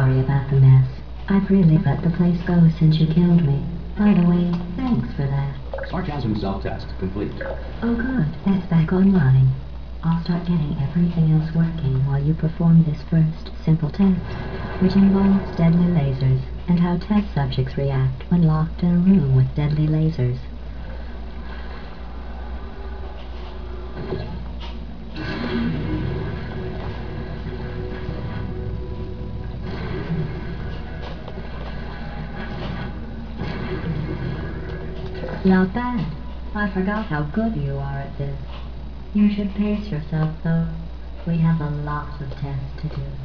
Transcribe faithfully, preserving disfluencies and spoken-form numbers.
sorry about the mess. I've really let the place go since you killed me. By the way, thanks for that. Sarcasm self-test complete. Oh good, that's back online. I'll start getting everything else working while you perform this first, simple test, which involves deadly lasers, and how test subjects react when locked in a room with deadly lasers. Not bad. I forgot how good you are at this. You should pace yourself, though. We have a lot of tests to do.